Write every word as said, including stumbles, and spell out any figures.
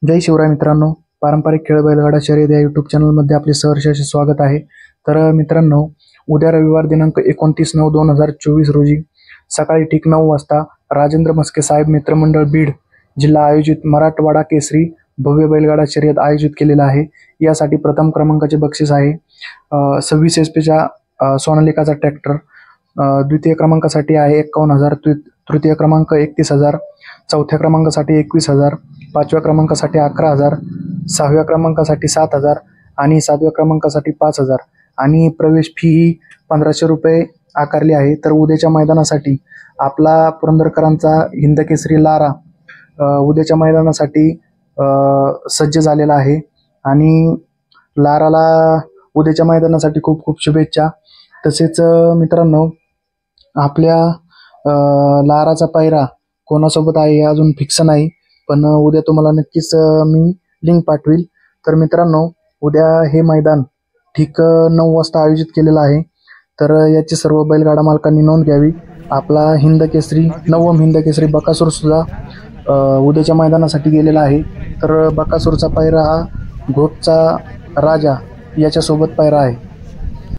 जय शिवराय मित्रांनो, पारंपरिक खेळ बैलगाडा शर्यत या यूट्यूब चॅनलमध्ये आपले सहर्ष असे स्वागत आहे। तर मित्रांनो, उद्या रविवार दिनांक एकोणतीस नऊ दोन हजार चोवीस रोजी सकाळी ठीक नऊ वाजता राजेंद्र मस्के साहेब मित्रमंडळ बीड जिल्हा आयोजित मराठवाडा केसरी भव्य बैलगाडा शर्यत आयोजित केलेला आहे। यासाठी प्रथम क्रमांकाचे बक्षीस आहे सव्वीस एच पीचा सोनालिकाचा ट्रॅक्टर, द्वितीय क्रमांकासाठी आहे एक्कावन्न हजार, तृतीय क्रमांक एकतीस हजार, चौथ्या क्रमांकासाठी एकवीस हजार, पाचव्या क्रमांकासाठी अकरा हजार, सहाव्या क्रमांकासाठी सात हजार आणि सातव्या क्रमांकासाठी पाच हजार आणि प्रवेश फी ही पंधराशे रुपये आकारली आहे। तर उद्याच्या मैदानासाठी आपला पुरंदरकरांचा हिंदकेसरी लारा उद्याच्या मैदानासाठी सज्ज झालेला आहे आणि लाराला उद्याच्या मैदानासाठी खूप खूप शुभेच्छा। तसेच मित्रांनो, आपल्या लाराचा पायरा कोणासोबत आहे हे अजून फिक्स नाही, पण उद्या तुम्हाला नक्कीच मी लिंक पाठवेल। तर मित्रांनो, उद्या हे मैदान ठीक नऊ वाजता आयोजित केलेलं आहे। तर याची सर्व बैलगाडा मालकांनी नोंद घ्यावी। आपला हिंदकेसरी नवम हिंदकेसरी बकासूर सुद्धा उद्याच्या मैदानासाठी गेलेला आहे। तर बकासूरचा पायरा हा घोटचा राजा याच्यासोबत पायरा आहे।